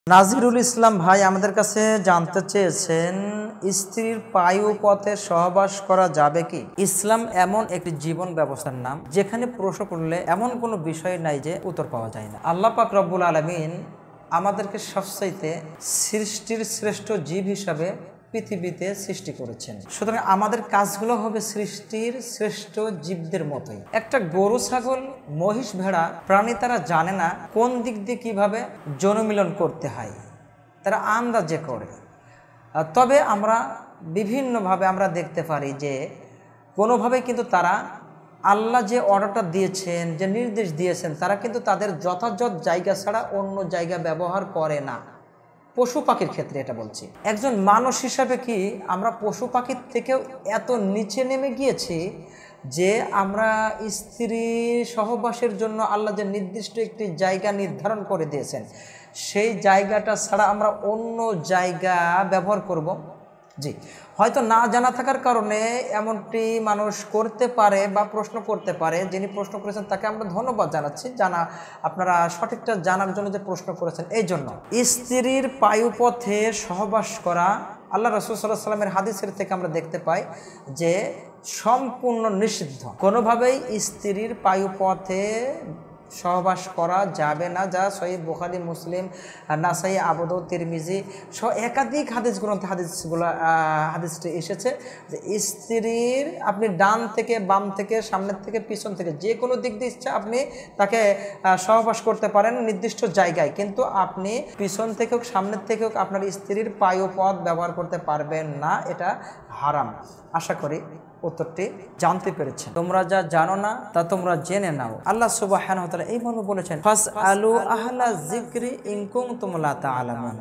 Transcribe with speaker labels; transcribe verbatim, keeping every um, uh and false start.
Speaker 1: নাজিরুল ইসলাম ভাই আমাদের কাছে জানতে চেয়েছেন, স্ত্রীর পায়ু পথে সহবাস করা যাবে কি? ইসলাম এমন একটি জীবন ব্যবস্থার নাম যেখানে প্রশ্ন করলে এমন কোনো বিষয় নাই যে উত্তর পাওয়া যায় না। আল্লাহ পাক রব্বুল আলামিন আমাদেরকে সবচাইতে সৃষ্টির শ্রেষ্ঠ জীব হিসাবে পৃথিবীতে সৃষ্টি করেছেন। সুতরাং আমাদের কাজগুলো হবে সৃষ্টির শ্রেষ্ঠ জীবদের মতোই। একটা গরু, ছাগল, মহিষ, ভেড়া প্রাণী তারা জানে না কোন দিক দিয়ে কিভাবে যৌনমিলন করতে হয়, তারা আন্দাজে করে। তবে আমরা বিভিন্নভাবে আমরা দেখতে পারি যে কোনোভাবে কিন্তু তারা আল্লাহ যে অর্ডারটা দিয়েছেন, যে নির্দেশ দিয়েছেন, তারা কিন্তু তাদের যথাযথ জায়গা ছাড়া অন্য জায়গা ব্যবহার করে না। পশু পাখির ক্ষেত্রে এটা বলছি। একজন মানুষ হিসাবে কি আমরা পশু পাখির থেকেও এত নিচে নেমে গিয়েছি যে আমরা স্ত্রী সহবাসের জন্য আল্লাহ যে নির্দিষ্ট একটি জায়গা নির্ধারণ করে দিয়েছেন, সেই জায়গাটা ছাড়া আমরা অন্য জায়গা ব্যবহার করব? জি, হয়তো না জানা থাকার কারণে এমনটি মানুষ করতে পারে বা প্রশ্ন করতে পারে। যিনি প্রশ্ন করেছেন তাকে আমরা ধন্যবাদ জানাচ্ছি, জানা আপনারা সঠিকটা জানার জন্য যে প্রশ্ন করেছেন। এই জন্য স্ত্রীর পায়ুপথে সহবাস করা আল্লাহ রাসূল সাল্লাল্লাহু আলাইহি ওয়াসাল্লামের হাদিসের থেকে আমরা দেখতে পাই যে সম্পূর্ণ নিষিদ্ধ। কোনোভাবেই স্ত্রীর পায়ুপথে সহবাস করা যাবে না, যা সহিহ বুখারী, মুসলিম, নাসাই, আবু দাউদ, তিরমিজি সহ একাধিক হাদিস গ্রন্থে হাদিসগুলো হাদিসটি এসেছে যে স্ত্রীর আপনি ডান থেকে বাম থেকে সামনের থেকে পিছন থেকে যে কোনো দিক দিয়ে ইচ্ছা আপনি তাকে সহবাস করতে পারেন নির্দিষ্ট জায়গায়, কিন্তু আপনি পিছন থেকে হোক সামনের থেকে হোক আপনার স্ত্রীর পায়ুপথ ব্যবহার করতে পারবেন না, এটা হারাম। আশা করি উত্তরটি জানতে পেরেছেন। তোমরা যা জানো না তা তোমরা জেনে নাও। আল্লাহ সুবহানাহু ওয়া তাআলা এই মর্মে বলেছেন, ফাসআলু আহলা যিকরি ইন কুনতুম লা তা'লামুন।